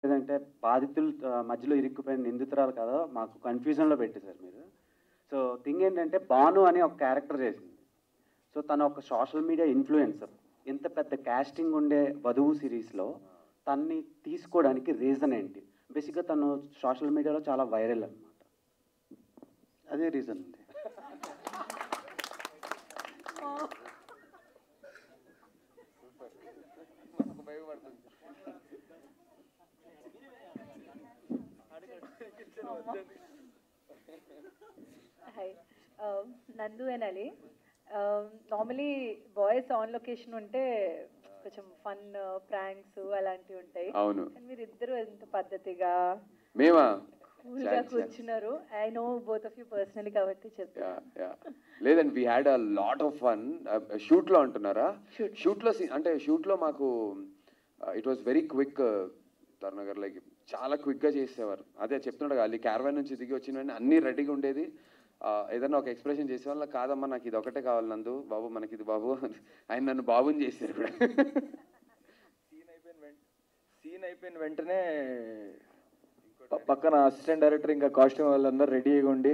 లేదంటే బాధితులు మధ్యలో ఇరుక్కుపోయిన నిందితురాలు కదా మాకు కన్ఫ్యూజన్లో పెట్టేశారు మీరు. సో థింగ్ ఏంటంటే భాను అని ఒక క్యారెక్టర్ చేసింది. సో తను ఒక సోషల్ మీడియా ఇన్ఫ్లుయెన్సర్. ఇంత పెద్ద కాస్టింగ్ ఉండే వధువు సిరీస్లో తన్ని తీసుకోవడానికి రీజన్ ఏంటి? బేసిక్గా తను సోషల్ మీడియాలో చాలా వైరల్ అనమాట. అదే రీజన్ ఉంది. Hi, Nandu and Ali. Normally boys on location ఉంటే కొంచెం ఫన్ ప్రాంక్స్ అలాంటివి ఉంటాయి. అవును. మీరు ఇద్దరు ఎంత పద్ధతిగా మేమా కూల్గా కూర్చున్నారు. I know both of you personally కాబట్టి చెప్తాను. లేదండి, we had a lot of fun. షూట్లో అంటున్నారా? షూట్లో అంటే షూట్లో మాకు ఇట్ వాస్ వెరీ క్విక్. తరుణగర్ లైక్ చాలా క్విక్గా చేసేవారు. అదే చెప్తున్నాడు అది క్యారవాన్ నుంచి దిగి వచ్చిన వెంటనే అన్నీ రెడీగా ఉండేది. ఏదన్నా ఒక ఎక్స్ప్రెషన్ చేసేవాళ్ళ, కాదమ్మా నాకు ఇది ఒకటే కావాలి నందు బాబు, మనకి ఇది బాబు. ఆయన నన్ను బాబుని చేశారు కూడా. సీన్ అయిపోయిన వెంటనే పక్కన అసిస్టెంట్ డైరెక్టర్ ఇంకా కాస్ట్యూమ్ వాళ్ళందరూ రెడీగా ఉండి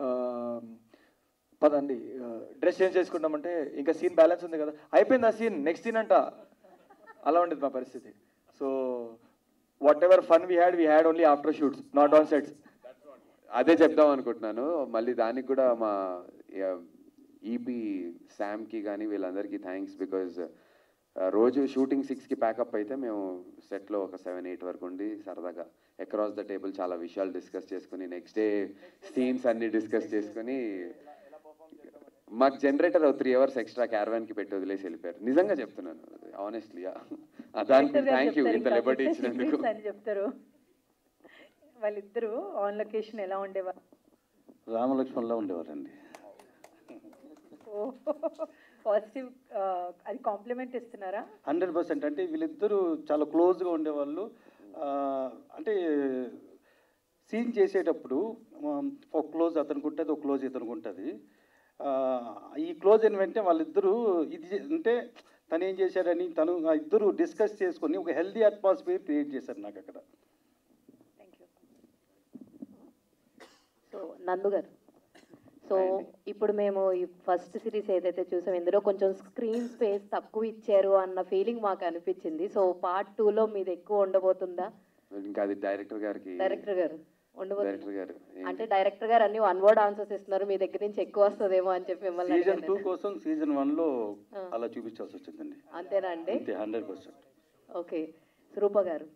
పదండి డ్రెస్ చేంజ్ చేసుకుంటామంటే ఇంకా సీన్ బ్యాలెన్స్ ఉంది కదా, అయిపోయింది ఆ సీన్, నెక్స్ట్ సీన్ అంట. అలా ఉండేది మా పరిస్థితి. So whatever fun we had only after shoots, not on sets. అదే చెప్దాం అనుకుంటున్నాను. మళ్ళీ దానికి కూడా మా ఈపీ శామ్కి కానీ వీళ్ళందరికీ థ్యాంక్స్. బికాజ్ రోజు షూటింగ్ 6కి ప్యాకప్ అయితే మేము సెట్లో ఒక 7-8 వరకు ఉండి సరదాగా అక్రాస్ ద టేబుల్ చాలా విషయాలు డిస్కస్ చేసుకుని నెక్స్ట్ డే సీన్స్ అన్ని డిస్కస్ చేసుకుని మాకు జనరేటర్ 3 hours ఎక్స్ట్రా క్యారవాన్కి పెట్టి వదిలేసి వెళ్ళిపోయారు. నిజంగా చెప్తున్నాను, ఆనెస్ట్లీ. దానికి థ్యాంక్ యూ ఇంత లిబర్టీ ఇచ్చినందుకు. చెప్తారు వాళ్ళిద్దరూ ఆన్ లొకేషన్ ఎలా ఉండేవారు? రామలక్ష్మణ్లో ఉండేవారండి. పాజిటివ్ అది కాంప్లిమెంట్ ఇస్తున్నారా? 100%. అంటే వీళ్ళిద్దరూ చాలా క్లోజ్గా ఉండేవాళ్ళు. అంటే సీన్ చేసేటప్పుడు ఒక క్లోజ్ అతనికి ఉంటుంది, ఒక క్లోజ్ ఇతనికి ఉంటుంది. ఈ క్లోజ్ అయిన వెంటనే వాళ్ళిద్దరూ ఇది అంటే తను ఏం చేశారని తను ఇద్దరు డిస్కస్ చేసుకొని ఒక హెల్దీ అట్మాస్ఫియర్ క్రియేట్ చేశారు నాకు అక్కడ. Thank you. సో నందు గారు, సో ఇప్పుడు మేము ఈ ఫస్ట్ సిరీస్ ఏదైతే చూసాం ఇందులో కొంచెం స్క్రీన్ స్పేస్ తక్కువ ఇచ్చారు అన్న ఫీలింగ్ మాకు అనిపించింది. సో పార్ట్ 2లో మీది ఎక్కువ ఉండబోతుందా? ఇంకా అది డైరెక్టర్ గారు అంటే డైరెక్టర్ గారు అన్ని 1 word ఆన్సర్స్ ఇస్తున్నారు, మీ దగ్గర నుంచి ఎక్కువ వస్తుందేమో అని చెప్పి మిమ్మల్ని సీజన్ 2 కోసం సీజన్ 1లో అలా చూపించాల్సి వచ్చిందండి. అంతేనా అండి? 100%. ఓకే. రూప గారు,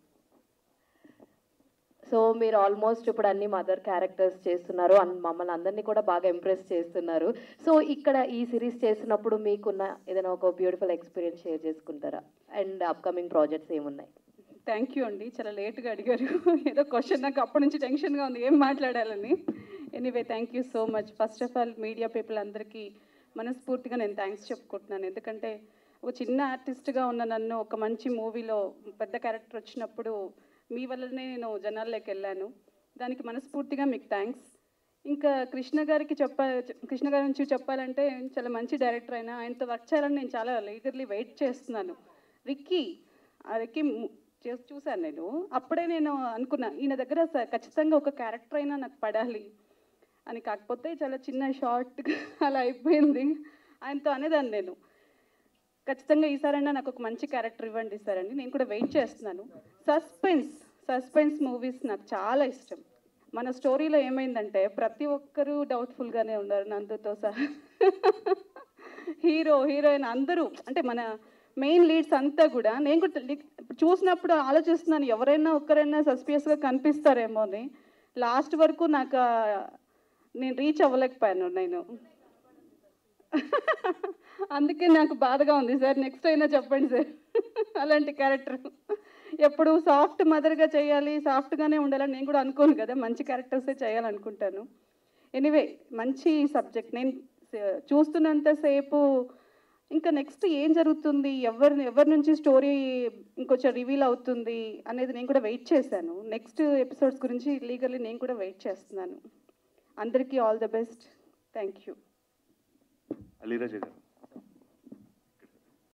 సో మీరు ఆల్మోస్ట్ ఇప్పుడు అన్ని మదర్ క్యారెక్టర్స్ చేస్తున్నారు, మమ్మల్ని అందరినీ కూడా బాగా ఇంప్రెస్ చేస్తున్నారు. సో ఇక్కడ ఈ సిరీస్ చేసినప్పుడు మీకున్న ఏదైనా ఒక బ్యూటిఫుల్ ఎక్స్పీరియన్స్ షేర్ చేసుకుంటారా? అండ్ అప్కమింగ్ ప్రాజెక్ట్స్ ఏమున్నాయి? థ్యాంక్ యూ అండి, చాలా లేట్గా అడిగారు. ఏదో క్వశ్చన్ నాకు అప్పటి నుంచి టెన్షన్గా ఉంది ఏం మాట్లాడాలని. Anyway thank you so much. First of all media people అందరికీ మనస్ఫూర్తిగా నేను థ్యాంక్స్ చెప్పుకుంటున్నాను. ఎందుకంటే ఒక చిన్న ఆర్టిస్ట్గా ఉన్న నన్ను ఒక మంచి మూవీలో పెద్ద క్యారెక్టర్ వచ్చినప్పుడు మీ వల్లనే నేను జనాల్లోకి వెళ్ళాను. దానికి మనస్ఫూర్తిగా మీకు థ్యాంక్స్. ఇంకా కృష్ణ గారి నుంచి చెప్పాలంటే చాలా మంచి డైరెక్టర్ అయినా ఆయనతో వర్క్ చేయాలని నేను చాలా ఈగర్లీ వెయిట్ చేస్తున్నాను. రిక్కీ చూశాను నేను, అప్పుడే నేను అనుకున్నా ఈయన దగ్గర ఖచ్చితంగా ఒక క్యారెక్టర్ అయినా నాకు పడాలి అని. కాకపోతే చాలా చిన్న షార్ట్గా అలా అయిపోయింది. ఆయనతో అనేదాన్ని నేను ఖచ్చితంగా ఈసారైనా నాకు ఒక మంచి క్యారెక్టర్ ఇవ్వండి సార్ అని. నేను కూడా వెయిట్ చేస్తున్నాను. సస్పెన్స్ మూవీస్ నాకు చాలా ఇష్టం. మన స్టోరీలో ఏమైందంటే ప్రతి ఒక్కరూ డౌట్ఫుల్గానే ఉన్నారు, నందుతో సహా. హీరోయిన్ అందరూ అంటే మన మెయిన్ లీడ్స్ అంతా కూడా. నేను కూడా చూసినప్పుడు ఆలోచిస్తున్నాను ఎవరైనా ఒక్కరైనా సస్పియస్గా కనిపిస్తారేమో అని. లాస్ట్ వరకు నేను రీచ్ అవ్వలేకపోయాను నేను. అందుకే నాకు బాధగా ఉంది సార్. నెక్స్ట్ అయినా చెప్పండి సార్ అలాంటి క్యారెక్టర్. ఎప్పుడు సాఫ్ట్ మదర్గా చేయాలి, సాఫ్ట్గానే ఉండాలని నేను కూడా అనుకోను కదా, మంచి క్యారెక్టర్సే చేయాలనుకుంటాను. ఎనీవే మంచి సబ్జెక్ట్. నేను చూస్తున్నంతసేపు ఇంకా నెక్స్ట్ ఏం జరుగుతుంది, ఎవరి నుంచి స్టోరీ ఇంకొంచెం రివీల్ అవుతుంది అనేది నేను కూడా వెయిట్ చేశాను. నెక్స్ట్ ఎపిసోడ్స్ గురించి లీగల్లీ నేను కూడా వెయిట్ చేస్తున్నాను. అందరికీ all the best. Thank you. Aliraja గారు.